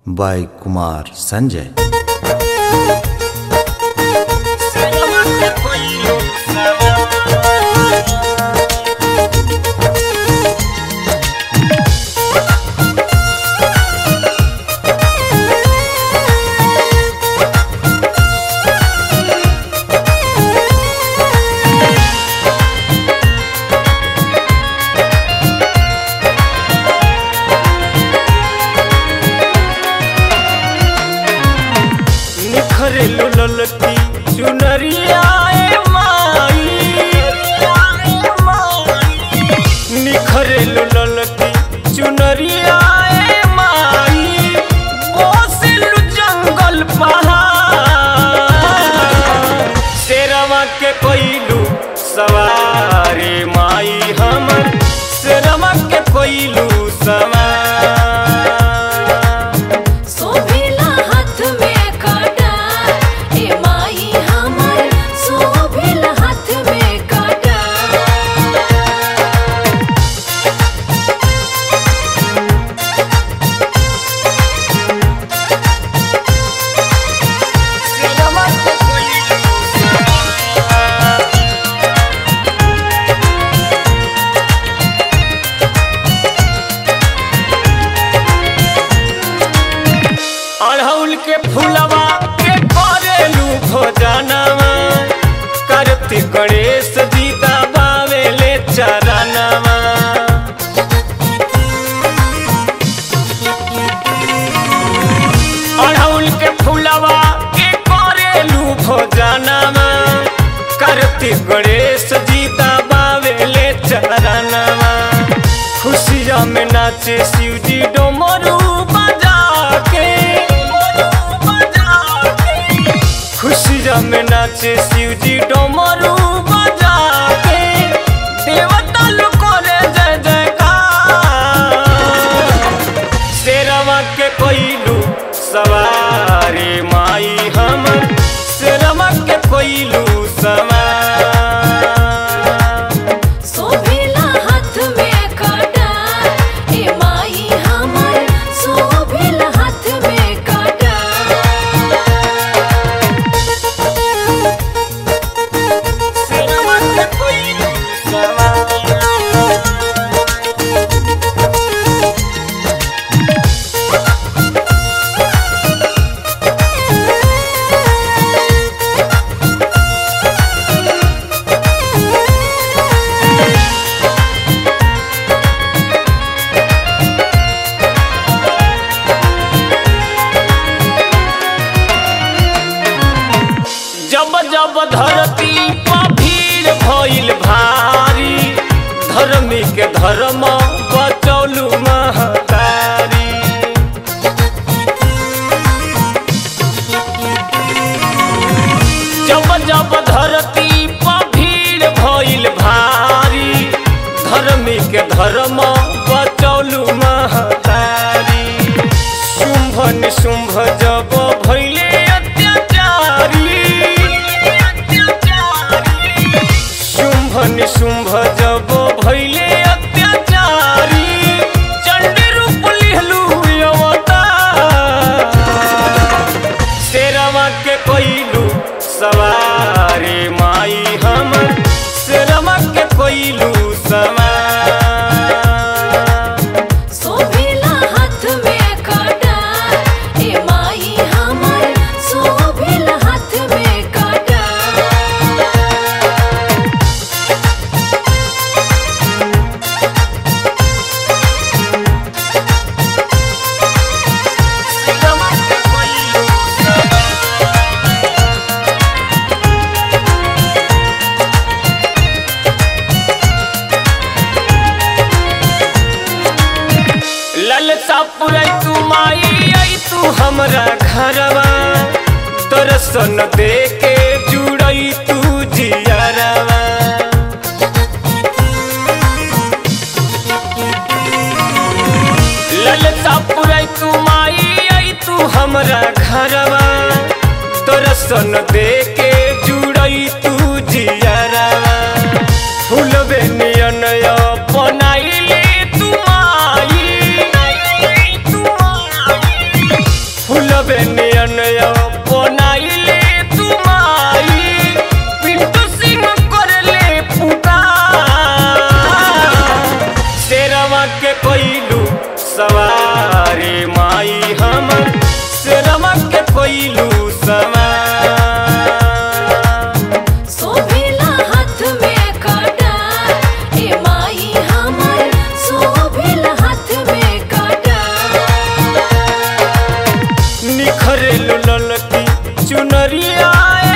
By Kumar Sanjay. ललकी चुनरिया निखरे ललकी चुनरिया माई बोसिलु जंगल पहाड़ शेरवा के कोइलू सवारी माई हमर शेरवा के कोइलू सवार अड़हुल के फूलवा के करेलू भोजनवा करती गणेश जी दबावेले चरणवा अड़हुल के फूलवा के करेलू भोजनवा करती गणेश जी दबावेले चरणवा खुशिया में नाचे शिव जी डोमरू खुशिया में नाचे शिव जी डोमरू बजा के देवता लुको रे जय जयकार शेरवा के कोइलू सवारी माई हमर शेरवा के कोइलू सवार जब जब धरती पर भीड़ भइल भारी धर्मी के धर्म बचौलू महतारी जब जब धरती पर भीड़ भइल भारी धर्मी के धर्म बचौलू महतारी शुंभ निशुंभ जब भइले निशुंभ जब भइले अत्याचारी चंडी रूप लिहलू अवतार शेरवा के कोइलू सवारी माई हमर शेरवा के कोइलू सवार ललसा पुरै तू माई आई तू हमरा घरवा दर्शन दे के जुड़ई तू जियरवा ललसा पुरै तू माई आई तू हमरा घरवा दर्शन दे के जुड़ई तू जियरवा फूलबे नियन अपनाइले तू माई ओढ़े ललकी चुनरिया